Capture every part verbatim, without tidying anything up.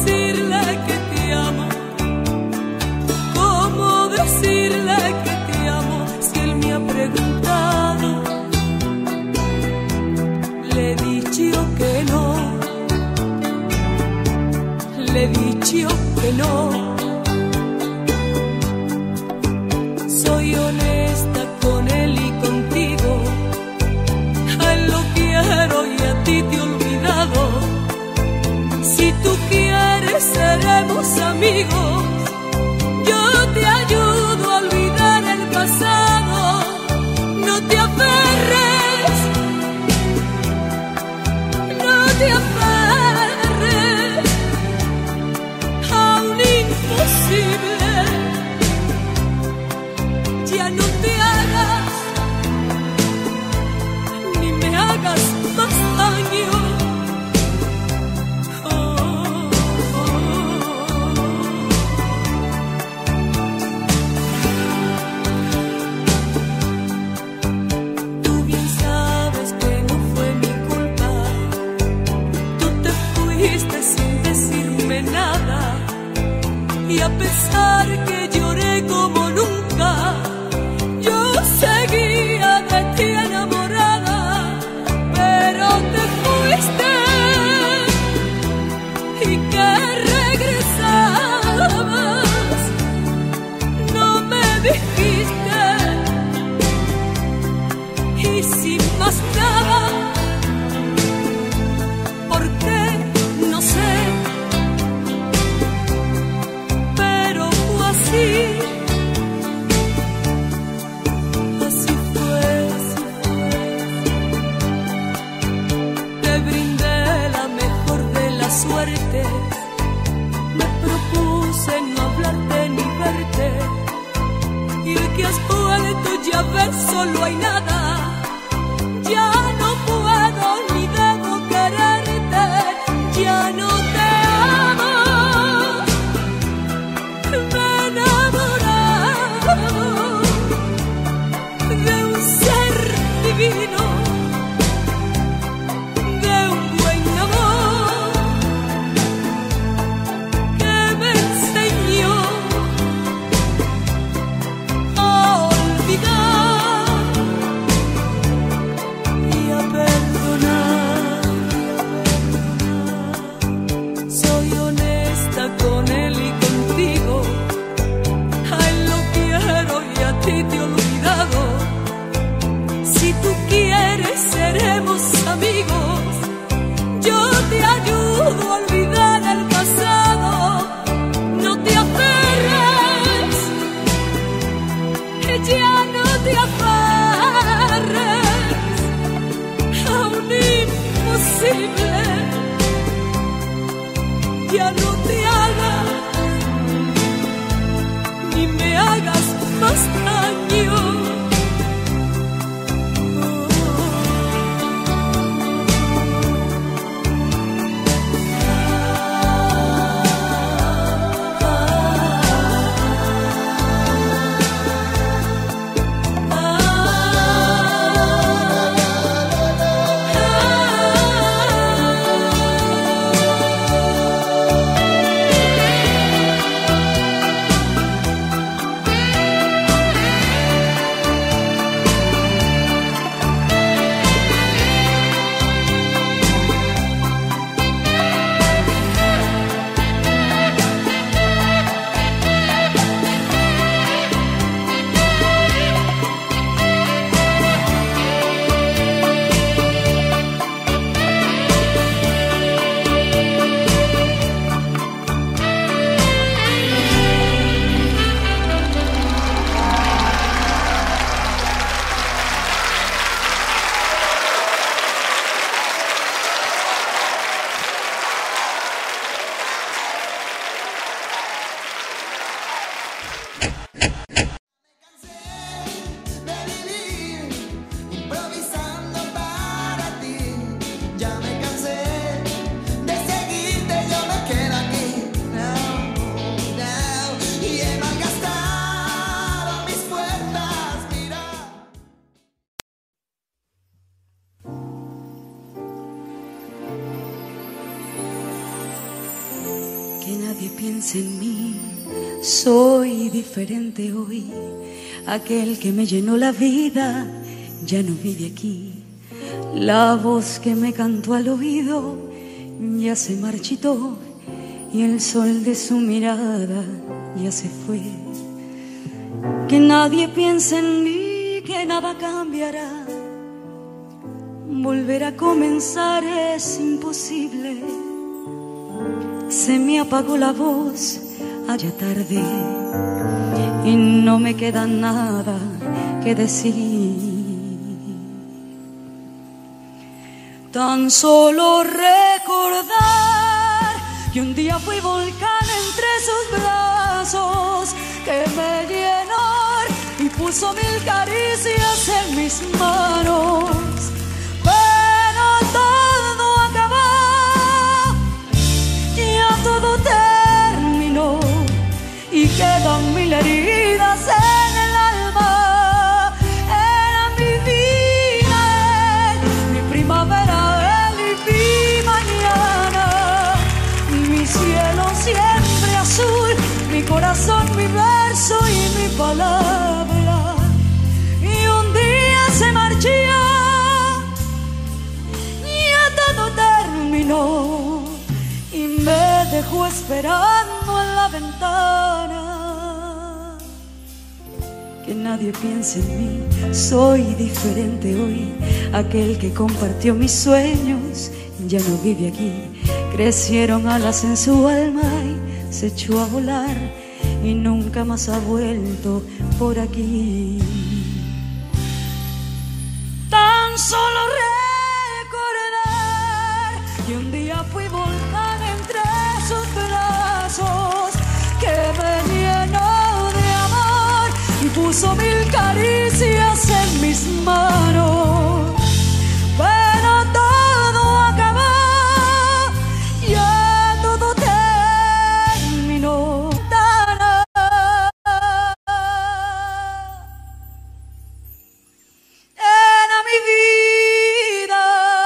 decirle que te amo? ¿Cómo decirle que te amo si él me ha preguntado? Le he dicho que no, le he dicho que no. Soy honesta con él y contigo, a él lo quiero y a ti te he olvidado. Si tú quieres seremos amigos, yo te ayudo a olvidar el pasado. No te aferres, no te aferres a un imposible. Ya no te hagas, ni me hagas más daño. Oh, oh, oh. Tú bien sabes que no fue mi culpa. Tú te fuiste sin decirme nada, y a pesar que lloré como nunca, yo seguía de ti enamorada. Pero te fuiste y que regresabas, no me dijiste. Y sin más nada, ¿por qué? No sé, pero fue así. Así fue, así fue. Te brindé la mejor de la suerte. Me propuse no hablarte ni verte, y hoy que has vuelto ya ves, solo hay nada. Ya no puedo ni debo quererte, ya no te amo. Me he enamorado de un ser divino, de un buen amor que me enseñó a olvidar y a perdonar. Soy honesta con él y contigo, a él lo quiero y a ti te he olvidado. Si tú quieres seremos amigos, yo te ayudo a olvidar el pasado. No te aferres, ya no te aferres a un imposible. Ya no te hagas, ni me hagas más daño. Que nadie piense en mí, soy diferente hoy. Aquel que me llenó la vida ya no vive aquí. La voz que me cantó al oído ya se marchitó y el sol de su mirada ya se fue. Que nadie piense en mí, que nada cambiará. Volver a comenzar es imposible. Se me apagó la voz allá tarde y no me queda nada que decir. Tan solo recordar que un día fui volcán entre sus brazos, que me llenó y puso mil caricias en mis manos. Pero todo acabó, ya todo terminó y quedan mil heridas en el alma. Era mi vida él, mi primavera él y mi mañana, mi cielo siempre azul, mi corazón, mi verso y mi palabra. Y un día se marchó, ya todo terminó y me dejó esperando en la ventana. Que nadie piense en mí, soy diferente hoy. Aquel que compartió mis sueños ya no vive aquí. Crecieron alas en su alma y se echó a volar y nunca más ha vuelto por aquí. Tan solo recordar que un día fui volcán entre sus brazos, que me llenó de amor y puso mil caricias en mis manos. Pero todo acabó, ya todo terminó. Era mi vida.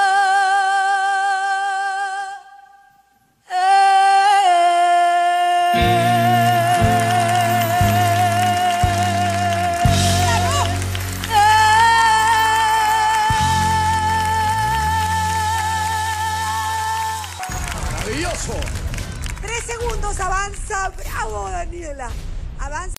Maravilloso. Tres segundos, avanza. Bravo, Daniela. Avanza.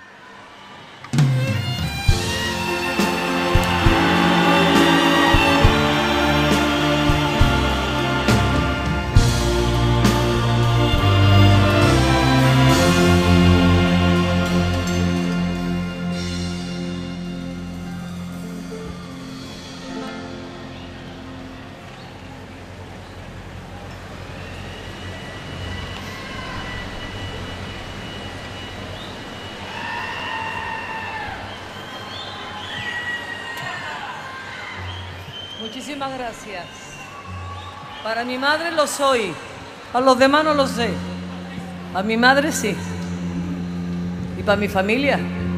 Muchísimas gracias. Para mi madre lo soy, para los demás no lo sé. Para mi madre sí. Y para mi familia.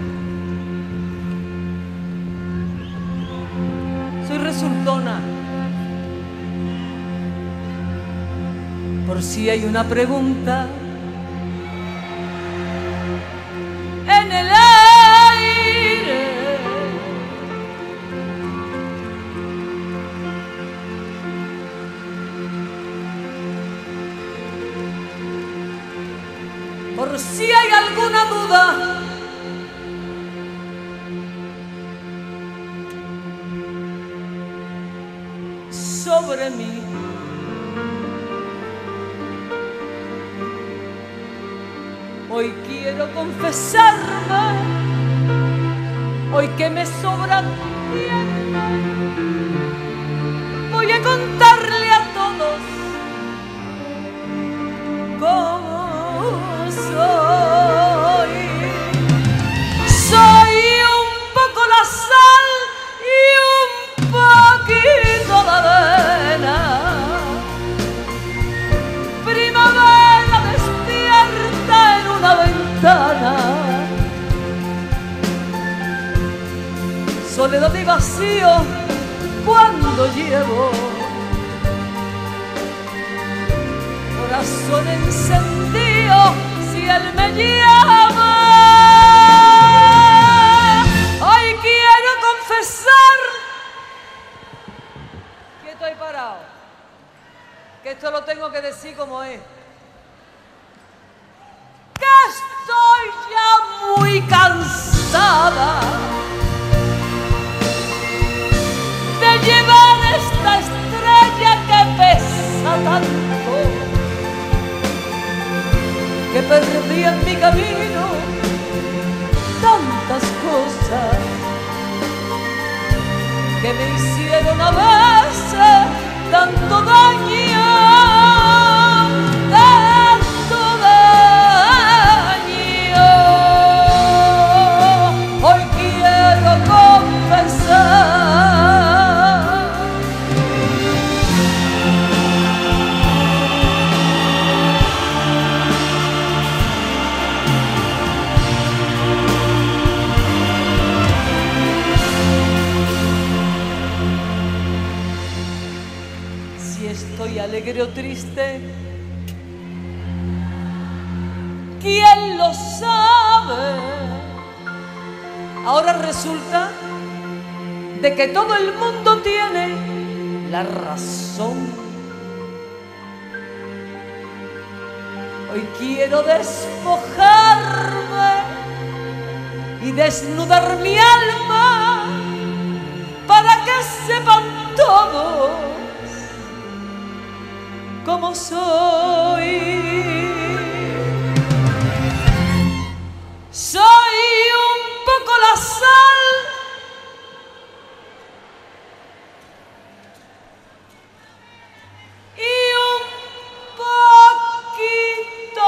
Soy resultona. Por si hay una pregunta en el aire. Por si hay alguna duda, sobre mí, hoy quiero confesarme, hoy que me sobra tiempo, voy a contarle a todos cómo soy. Soy un poco la sal y un poquito la arena. Primavera despierta en una ventana. Soledad y vacío cuando llevo corazón encendido, si él me llama. Hoy quiero confesar que estoy parado, que esto lo tengo que decir como es, que estoy ya muy cansada de llevar esta estrella que pesa tanto, que perdí en mi camino tantas cosas que me hicieron a veces tanto daño, tanto daño. Hoy quiero confesar estoy alegre o triste, ¿quién lo sabe? Ahora resulta de que todo el mundo tiene la razón. Hoy quiero despojarme y desnudar mi alma para que sepan todos como soy. Soy un poco la sal y un poquito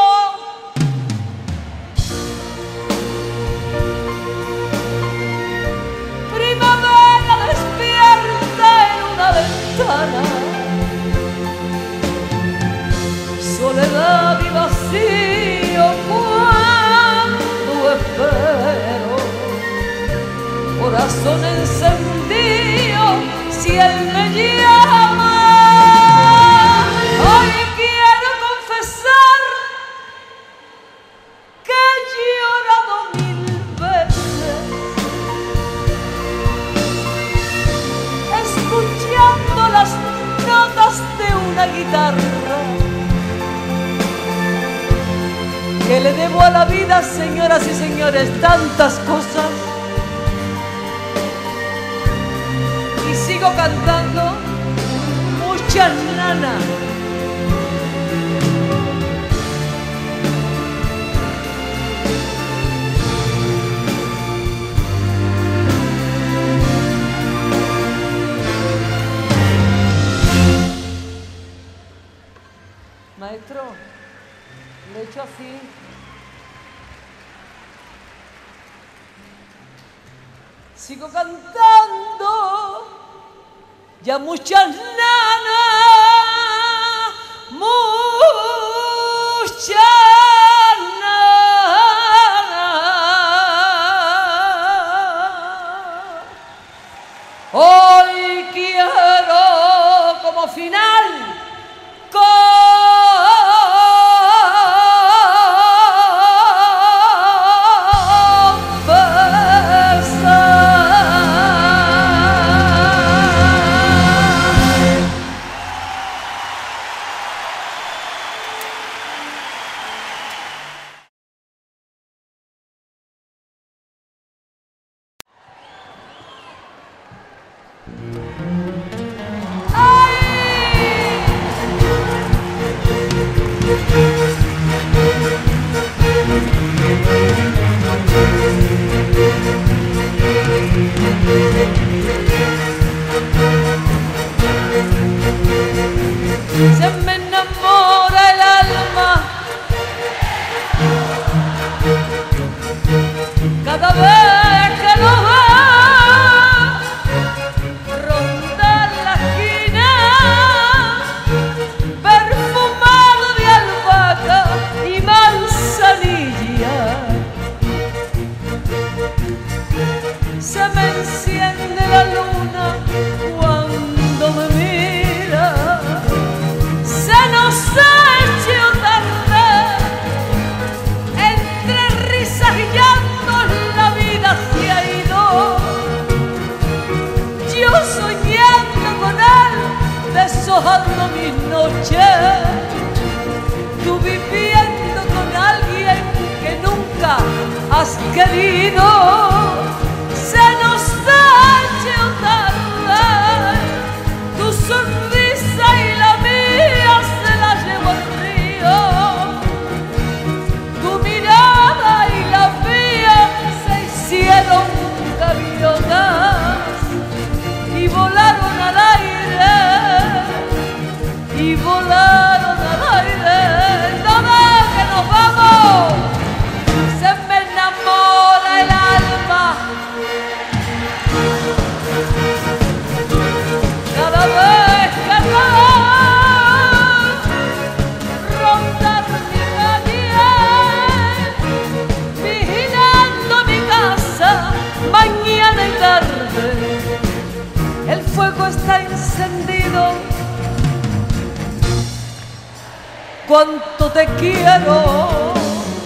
primavera despierta en una ventana, soledad y vacío cuando espero, corazón encendido, si él me llama. Hoy quiero confesar que he llorado mil veces escuchando las notas de una guitarra que le debo a la vida, señoras y señores, tantas cosas, y sigo cantando muchas nanas. Maestro, lo he hecho así. Sigo cantando ya muchas nanas, muchas nanas. Hoy quiero como final se me enamora el alma cada vez que lo veo rondar la esquina perfumado de alba tú viviendo con alguien que nunca has querido. Se nos ha hecho tarde, tu sonrisa y la mía se la llevó el río. Tu mirada y la mía se hicieron gaviotas y volaron al aire, y volaron al aire. No ve que nos vamos, se me enamora el alma cada vez que veo rondar mi calle, vigilando mi casa mañana y tarde. El fuego está encendido, cuánto te quiero.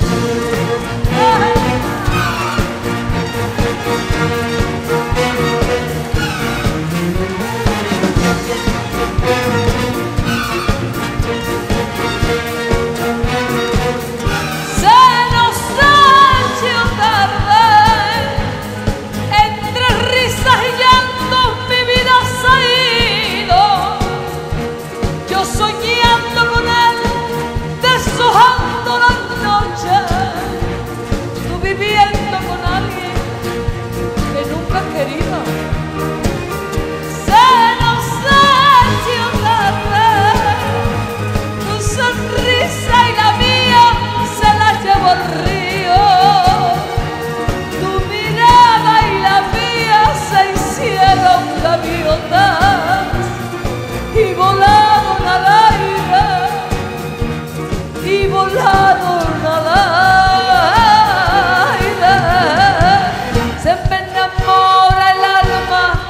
Se nos ha hecho tarde, entre risas y llantos mi vida se ha ido. Yo soñando con él, deshojando las noches, tú viviendo con alguien que nunca has querido. Se nos ha hecho tarde, tu sonrisa y la mía se la llevó el río. Tu mirada y la mía se hicieron gaviotas y volaron al aire, y volaron al aire. Se me enamora el alma,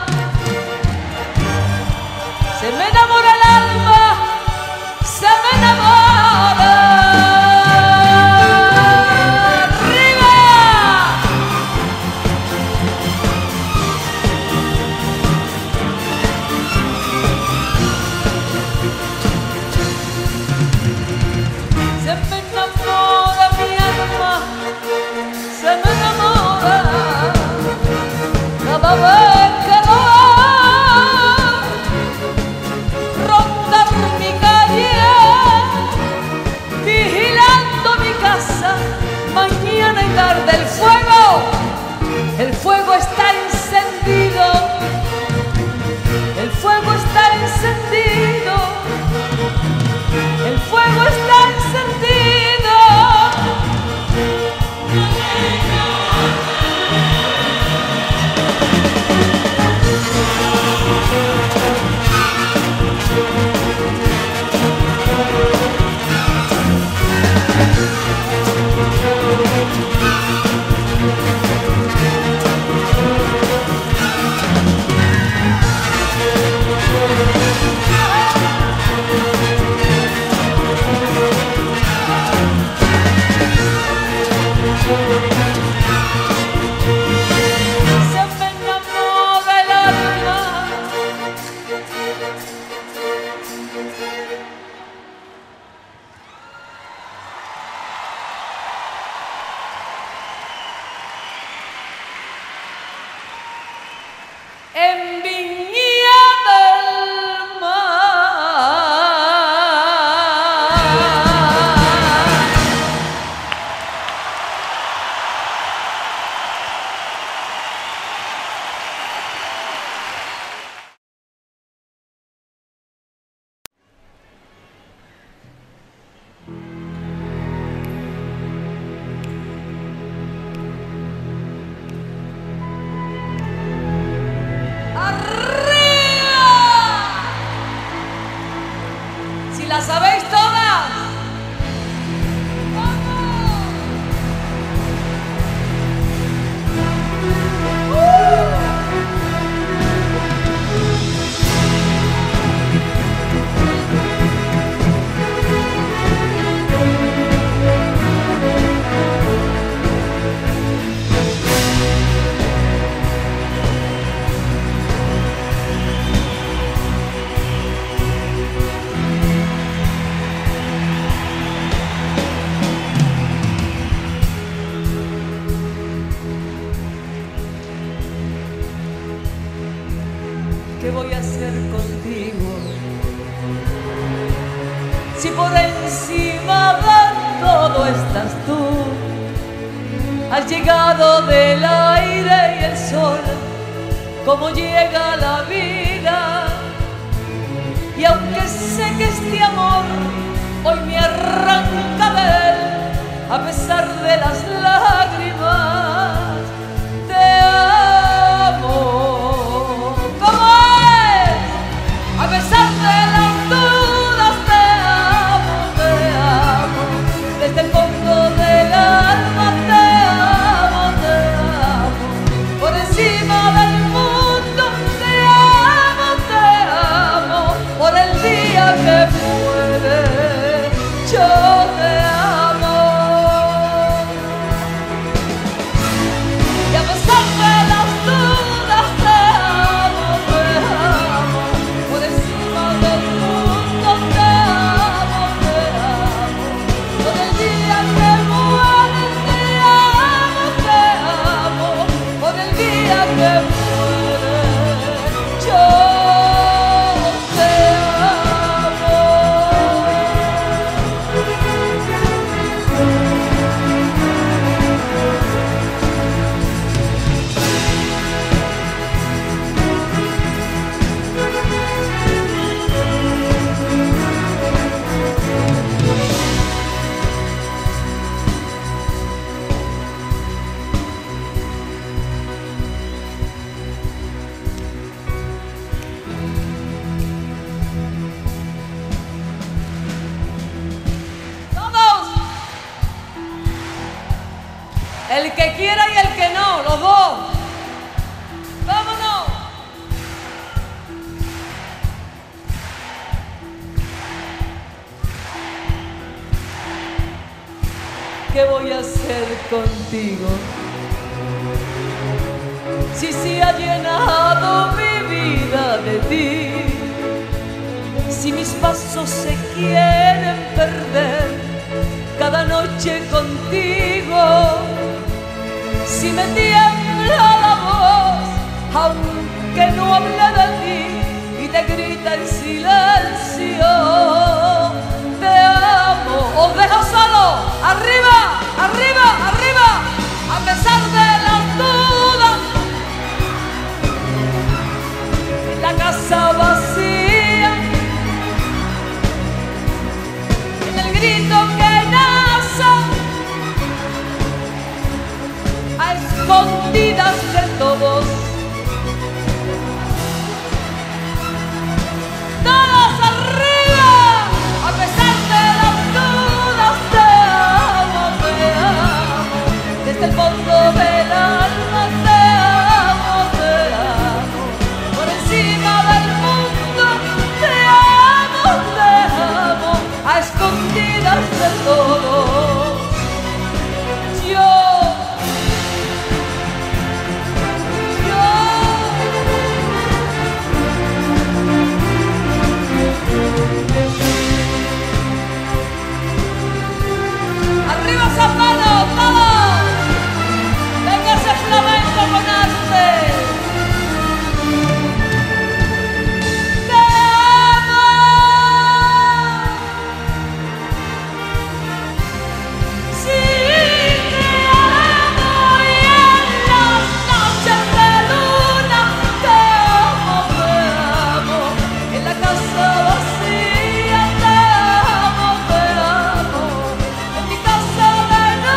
se me enamora el alma, se me enamora. ¡Arriba! Se me enamora mi alma, se me enamora cada vez que lo veo rondar mi calle, vigilando mi casa mañana y tarde. El fuego, el fuego está encendido, el fuego está encendido, el fuego está encendido. llegado del aire y el sol, como llega la vida. Y aunque sé que este amor hoy me arranca de él, a pesar de las lágrimas, te amo. ¿Cómo es? A pesar de las dudas, te amo, te amo. Desde el fondo del alma, te amo, te amo. Por encima del mundo, te amo, te amo. Por el día que muere, yo te amo. Y a pesar de las dudas, te amo, te amo. Por encima del mundo, te amo, te amo. Por el día que muere, te amo, te amo. Por el día que muere, yo te amo. Todos, el que quiera y el que no, los dos. Vámonos. ¿Qué voy a hacer contigo si se ha llenado mi vida de ti? Si mis pasos se quieren perder cada noche contigo, si me tiembla la voz aunque no hable de ti y te grita en silencio, te amo. Os dejo solo, arriba, arriba, arriba, a pesar de las dudas, la casa vacía, en el grito que nace a escondidas de todos. Todos arriba, a pesar de las dudas, te amo, te amo. Desde el fondo del alma, te amo, te amo. Por encima del mundo, te amo, te amo. A escondidas de todos. Yo, yo. Arriba esas manos, todos. Venga ese flamenco con arte. Te amo. Sí, te amo. Y en las noches de luna, te amo, te amo. En la casa vacía, te amo, te amo. En mi casa de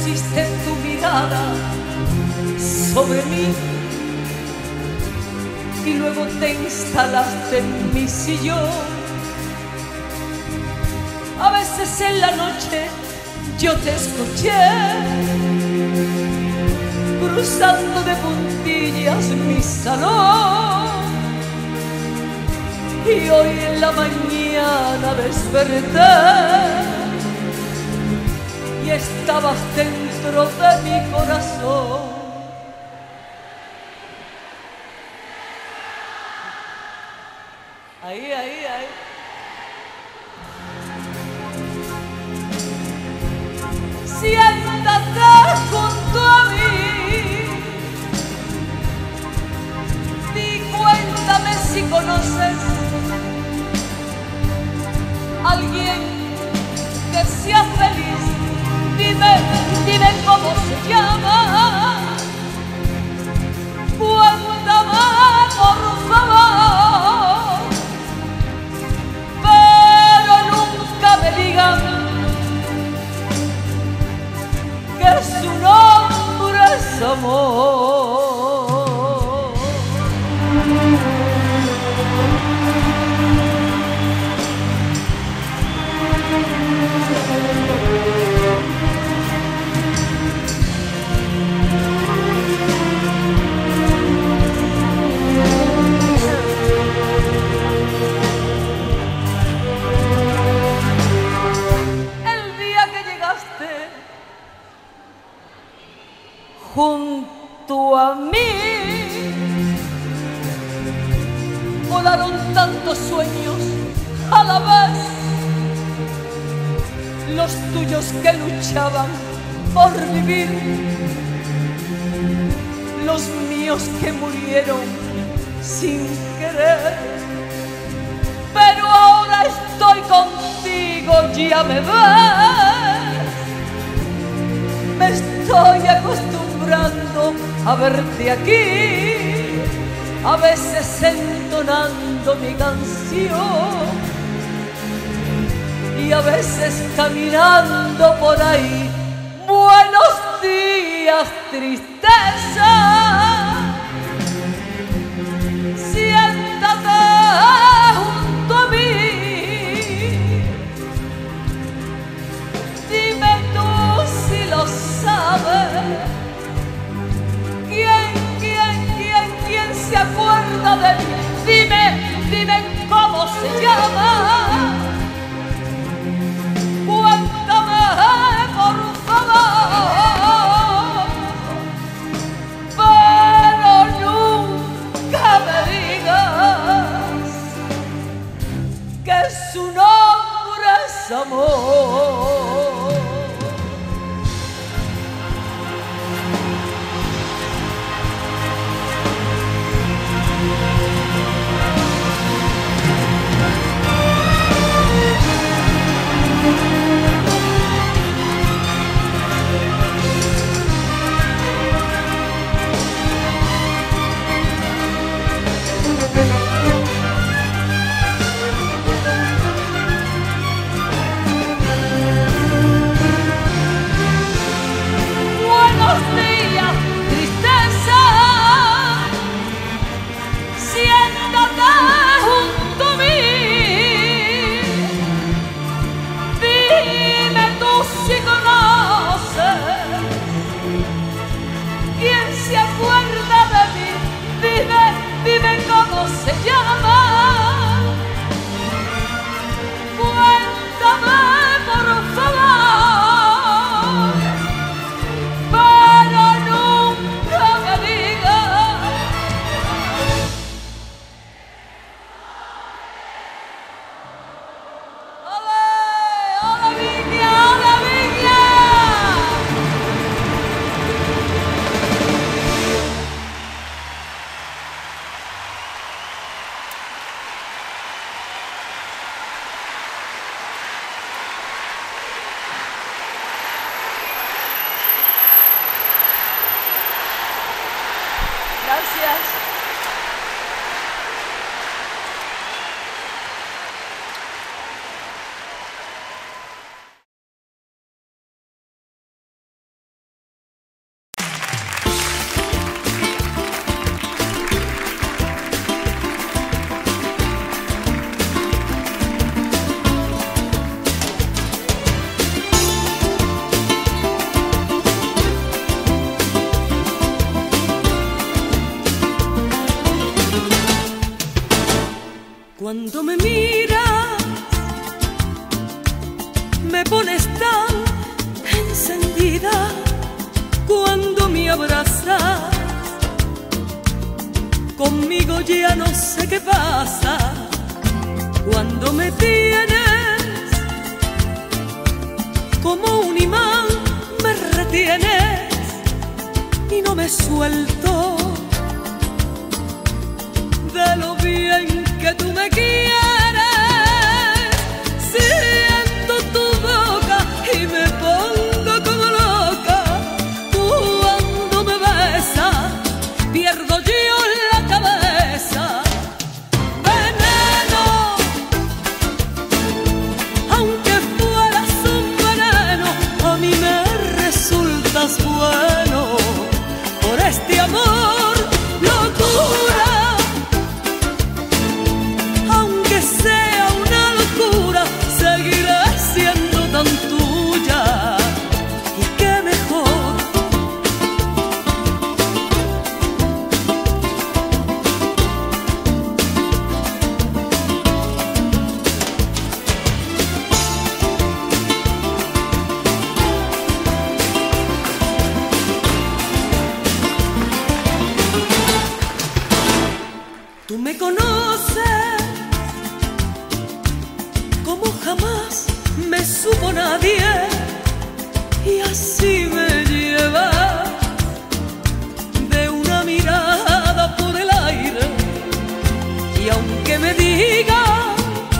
pusiste tu mirada sobre mí y luego te instalaste en mi sillón. A veces en la noche yo te escuché cruzando de puntillas mi salón, y hoy en la mañana desperté y estabas dentro de mi corazón. Ahí, ahí, ahí. Siéntate junto a mí y cuéntame si conoces a alguien que sea feliz. Dime, dime cómo se llama. Cuéntame, por favor, pero nunca me digan que su nombre es amor. El día que llegaste junto a mí, volaron tantos sueños a la vez, los tuyos que luchaban por vivir, los míos que murieron sin querer. Pero ahora estoy contigo, ya me ves, me estoy acostumbrando a verte aquí, a veces entonando mi canción y a veces caminando por ahí. Buenos días, tristeza, siéntate junto a mí. Dime tú si lo sabes. ¿Quién, quién, quién, quién se acuerda de mí? Dime, dime cómo se llama. Cuéntame, por favor, pero nunca me digas que su nombre es amor. Buenos días, tristeza, siéntate junto a mí. Dime tú si conoces, quién se acuerda de mí. Dime, dime cómo se llama. Cuéntame, por favor, pero nunca me digas. ¡Ole! ¡Hola, Viña! ¡Hola, Viña! Gracias. Cuando me miras, me pones tan encendida. Cuando me abrazas, conmigo ya no sé qué pasa. Cuando me tienes, como un imán me retienes y no me suelto de lo bien que tú me quieres. Siento tu boca y me pongo como loca. Cuando me besas, pierdo yo la cabeza. Veneno, aunque fueras un veneno, a mí me resultas bueno. Por este amor, locura, sea una locura, seguiré siendo tan tuya. Y qué mejor. Tú me conoces como jamás me supo nadie, y así me lleva de una mirada por el aire. Y aunque me digan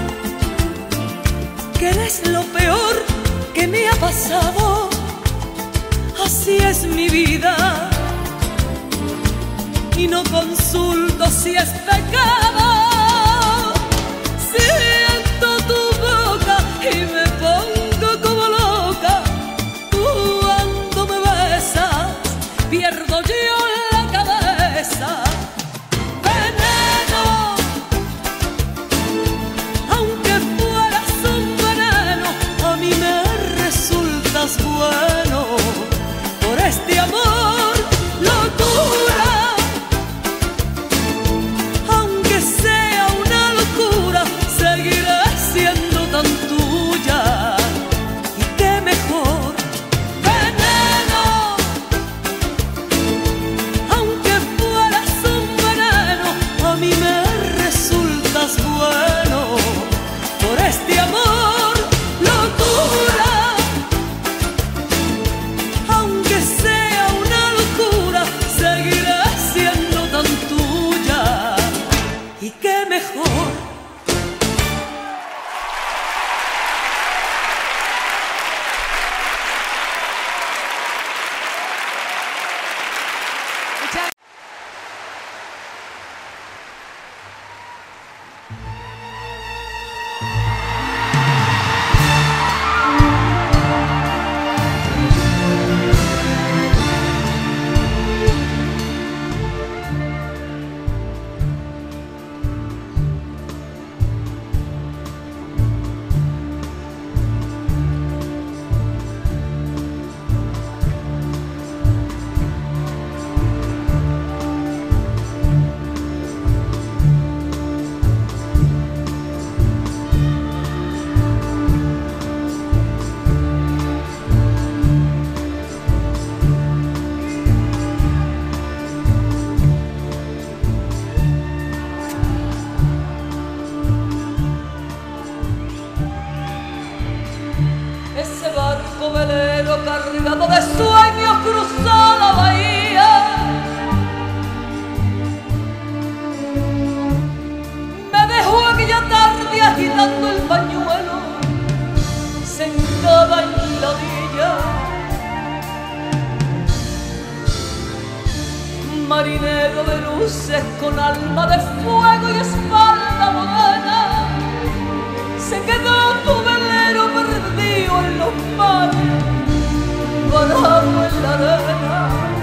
que eres lo peor que me ha pasado, así es mi vida y no consulto si es pecado. Siento tu boca y me pongo como loca. Cuando me besas, pierdo yo la cabeza. Veneno, aunque fueras un veneno, a mí me resultas bueno. Por este amor, locura, aunque sea una locura, seguiré siendo tan tuya. Y qué mejor. Veneno, aunque fueras un veneno, a mí me resultas bueno. Por este amor, locura, aunque sea una locura, seguiré siendo tan tuya. Y qué mejor. Ese barco velero cargado de sueños cruzó la bahía. Me dejó aquella tarde agitando el pañuelo, sentada en la orilla. Marinero de luces con alma de fuego y espalda morena, se quedó tu velero perdido en los mares, varado en la arena.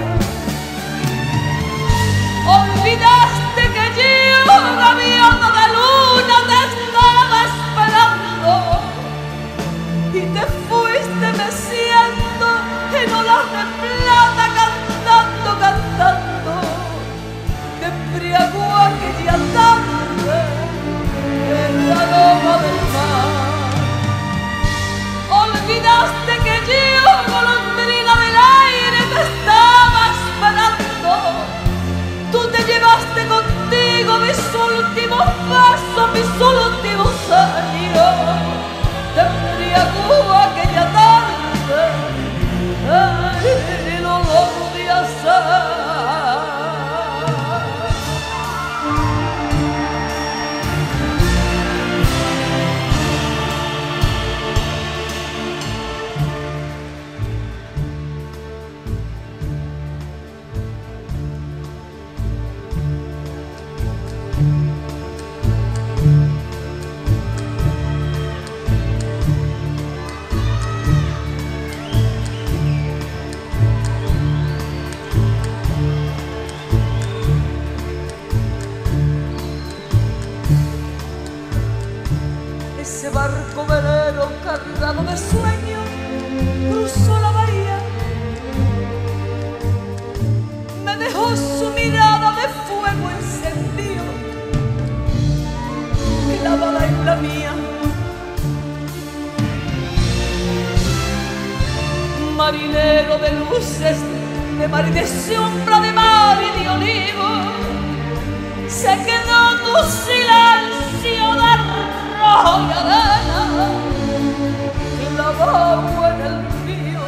Olvidaste que yo, gaviota de luna, te estaba esperando, y te fuiste meciendo en olas de plata, cantando, cantando. Te embriagó aquella tarde su mirada de fuego encendido clavada en la mía. Marinero de luces, de mar y de sombra, de mar y de olivo, se quedó tu silencio de rojo y arena clavado en el mío.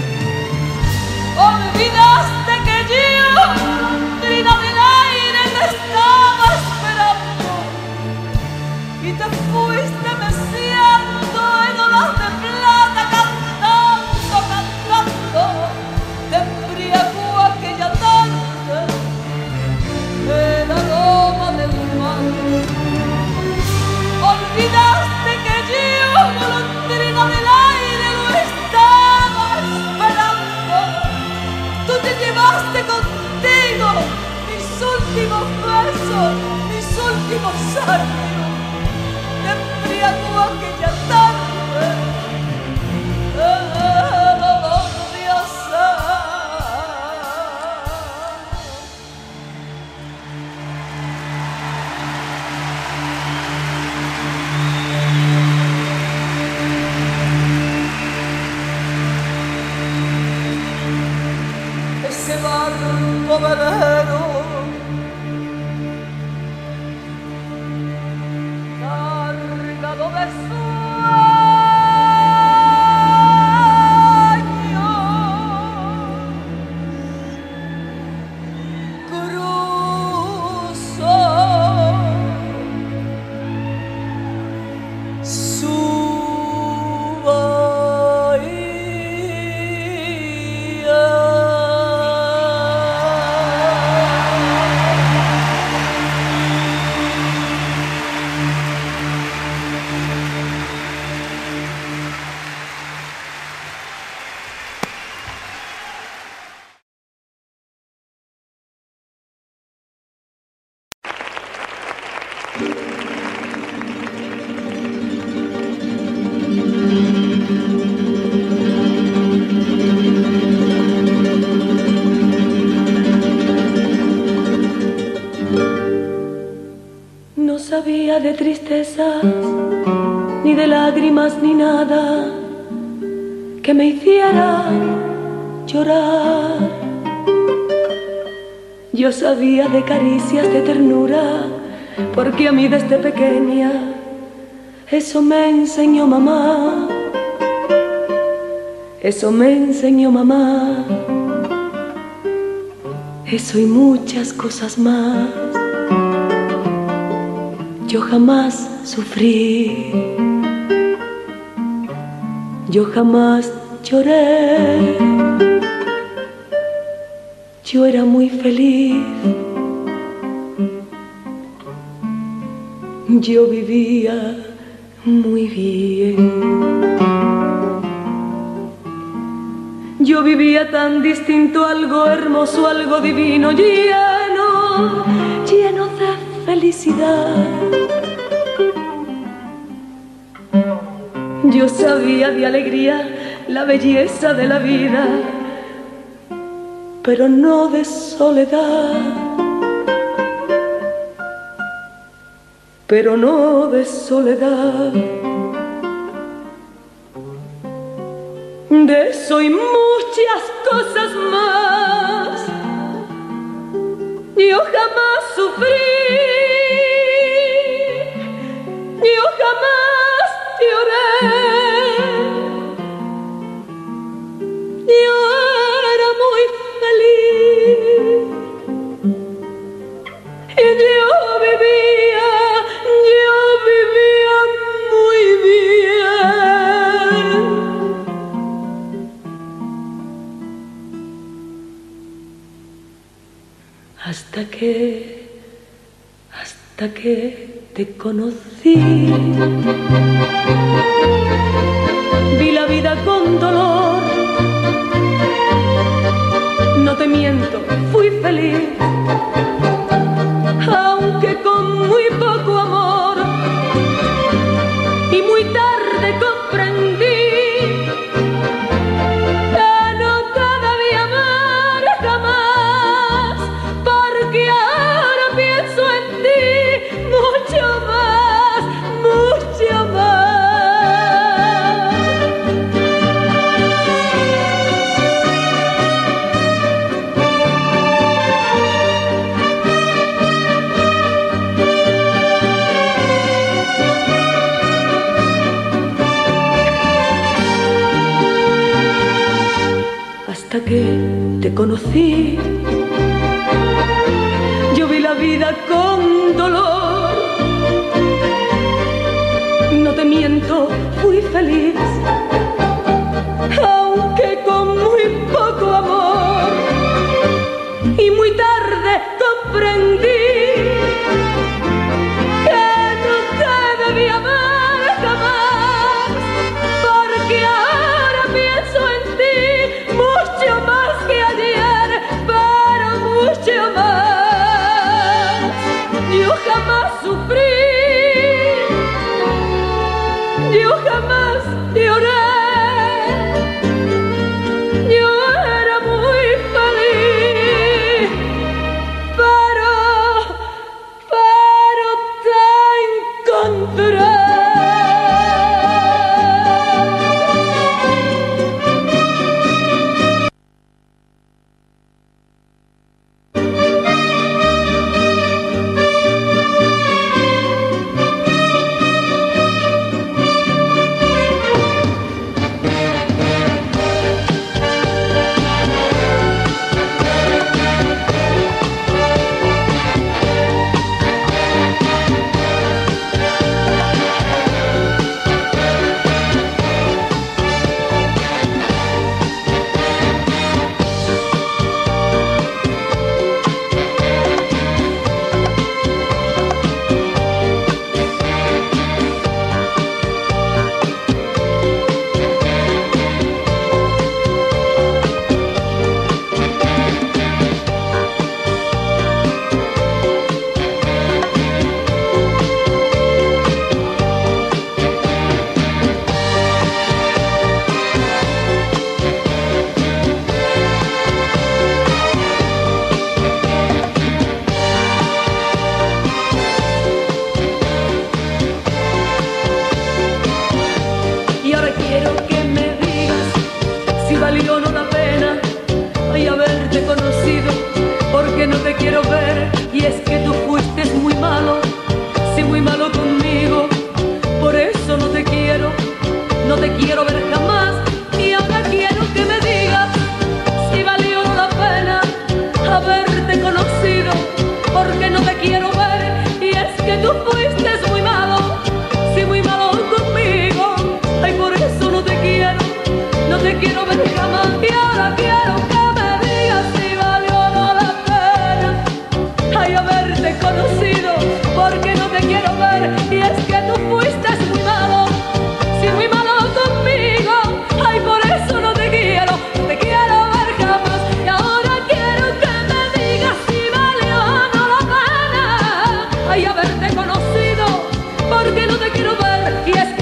Olvidaste que yo, trina del aire, te estaba esperando y te fuiste meciendo en olas de plata, cantando, cantando, te embriagó aquella tarde en la loma del mar. Olvidaste que yo, golondrina del aire, lo estaba esperando. Tú te llevaste contigo mis últimos besos, mis últimos años. Te embriagó aquella tarde el olor de azahar. Ese barco velero cargado de sueños cruzó su bahía. No sabía de tristezas, ni de lágrimas, ni nada que me hiciera llorar. Yo sabía de caricias, de ternura, porque a mí desde pequeña eso me enseñó mamá. Eso me enseñó mamá. Eso y muchas cosas más. Yo jamás sufrí, yo jamás lloré, yo era muy feliz, yo vivía muy bien. Yo vivía tan distinto, algo hermoso, algo divino, lleno, lleno de felicidad. Yo sabía de alegría la belleza de la vida, pero no de soledad, pero no de soledad. De eso y muchas cosas más, yo jamás sufrí, yo jamás lloré, yo era muy feliz y yo vivía, yo vivía muy bien. Hasta que, hasta que te conocí, vi la vida con dolor. No te miento, fui feliz, aunque con muy poco amor. Y muy tarde comprendí que no te debía amar jamás, que te conocí, yo vi la vida con dolor. No te miento, fui feliz, aunque con muy poco amor. Y muy tarde comprendí que no te debía amar jamás, porque ahora pienso en ti mucho más que ayer, pero mucho más. Yo jamás sufrí, yo jamás lloré. Yo era muy feliz, pero, pero te encontré.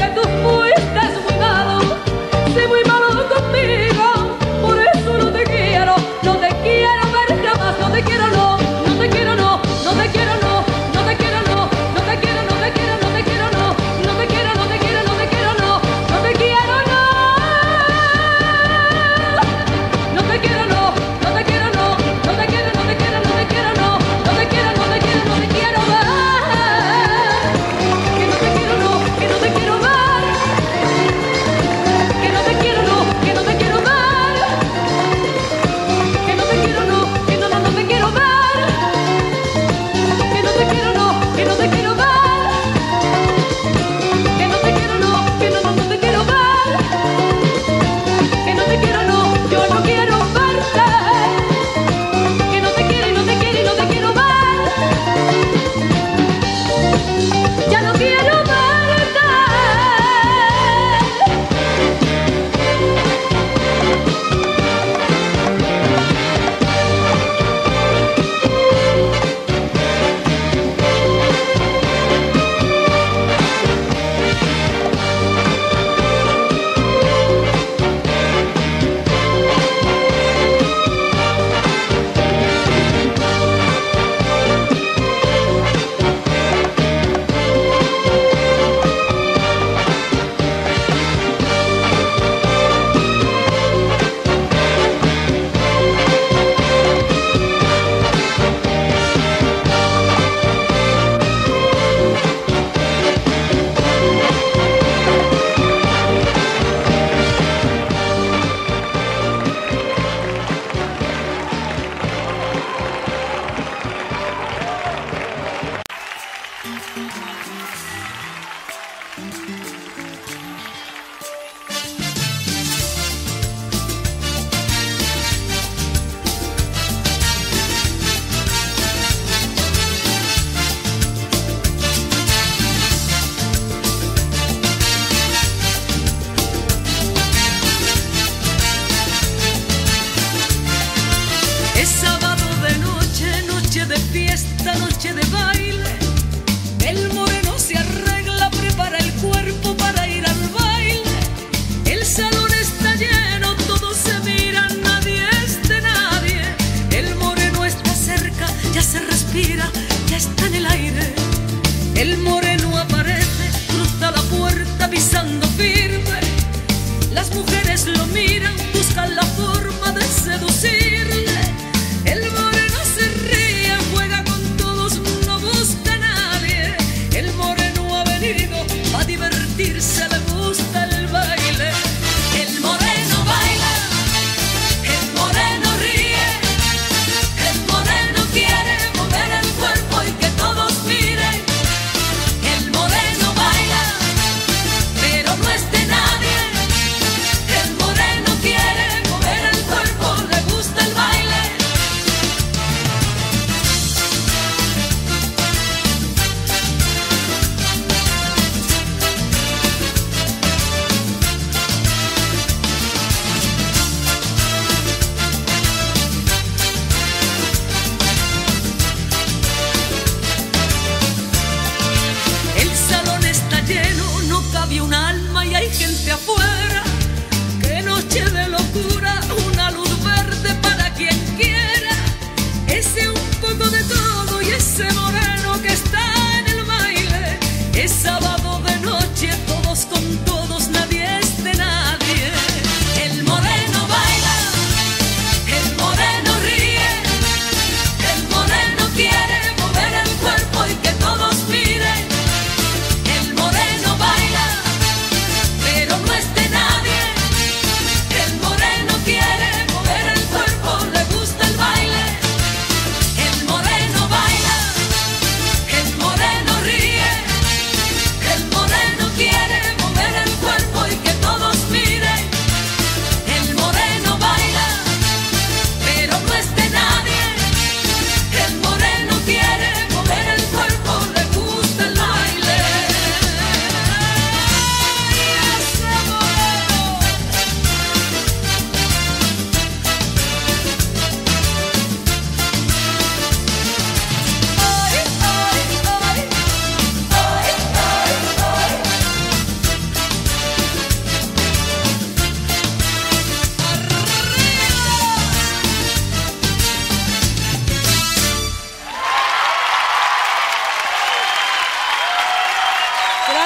Conmigo, por eso no te quiero.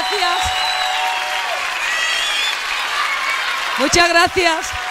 gracias. Muchas gracias.